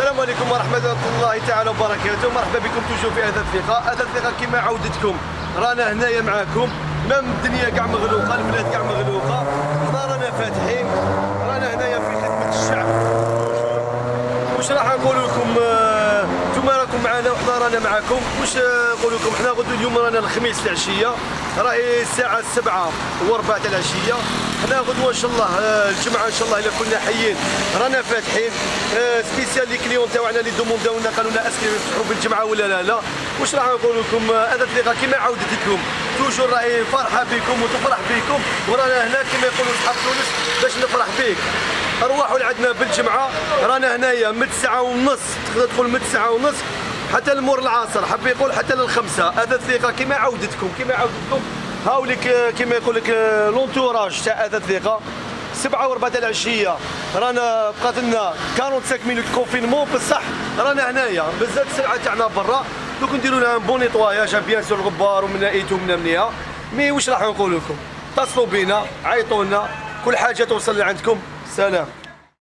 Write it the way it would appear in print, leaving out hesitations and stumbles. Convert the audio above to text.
السلام عليكم ورحمة الله تعالى وبركاته. مرحبا بكم توجو في هذا الثقة. هذا الثقة كما عودتكم رانا هنايا معاكم. مام الدنيا كاع مغلوقة، البلاد كاع مغلوقة، حنا رانا فاتحين، رانا هنايا في خدمة الشعب. واش راح نقول لكم؟ نتوما راكم معنا وحنا رانا معاكم. واش نقول لكم؟ حنا غدو اليوم رانا الخميس العشية، راهي الساعة 7:15 تاع العشية. حنا غدوة ان شاء الله الجمعة ان شاء الله الا كنا حيين رانا فاتحين. سبيسيال لي كليون تاعنا اللي دومونداونا قالوا لنا اسكي يفتحوا بالجمعة ولا لا. واش راح نقول لكم؟ هذا الطريقة كما عودت لكم توجور راهي فرحة بكم وتفرح بكم، ورانا هنا كما يقولوا صحاب تونس باش نفرح بك. ارواحوا لعندنا بالجمعة، رانا هنايا من 9:30 تقدر تقول من 9:30 حتى المور العصر، حب يقول حتى للخمسة. هذا الثقة كما عودتكم هاوليك كما يقول لك لونتوراج تاع هذا الثقة. 7:15 تاع العشية رانا بقات لنا 45 مينوت كونفينمون، بصح رانا هنايا بزاف السلعة تاعنا برا، دوك نديروا لها بون نيطواياج بيان سور الغبار ومن ايتو من منيها. مي واش راح نقول لكم؟ اتصلوا بينا، عيطوا لنا، كل حاجة توصل لعندكم. سلام.